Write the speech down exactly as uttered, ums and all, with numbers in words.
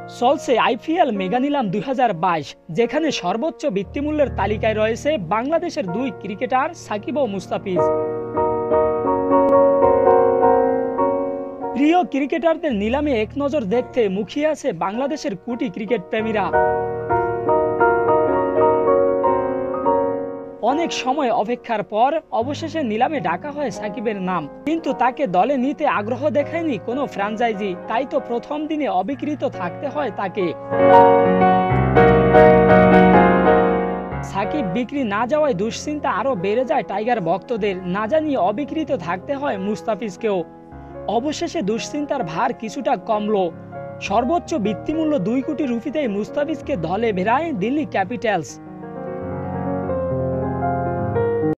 চলছে IPL mega নিলাম দুই হাজার বাইশ, যেখানে সর্বোচ্চ বৃত্তিমূল্যের তালিকায় রয়েছে বাংলাদেশের দুই ক্রিকেটার সাকিব ও মুস্তাফিজ। প্রিয় ক্রিকেটারদের নিলামে এক নজর দেখতে মুখিয়ে আছে বাংলাদেশের কোটি ক্রিকেট প্রেমীরা। অনেক সময় অপেক্ষার পর অবশেষে নিলামে ডাকা হয় সাকিবের নাম, কিন্তু তাকে দলে নিতে আগ্রহ দেখায়নি কোনো ফ্র্যাঞ্চাইজি। তাই তো প্রথম দিনে অবিকৃত থাকতে হয় তাকে। সাকিব বিক্রি না যাওয়ায় দুশ্চিন্তা আরও বেড়ে যায় টাইগার ভক্তদের। না জানিয়ে অবিকৃত থাকতে হয় মুস্তাফিজকেও। অবশেষে দুশ্চিন্তার ভার কিছুটা কমলো। সর্বোচ্চ বৃত্তিমূল্য দুই কোটি রুপিতেই মুস্তাফিজকে দলে ভেড়ায় দিল্লি ক্যাপিটালস।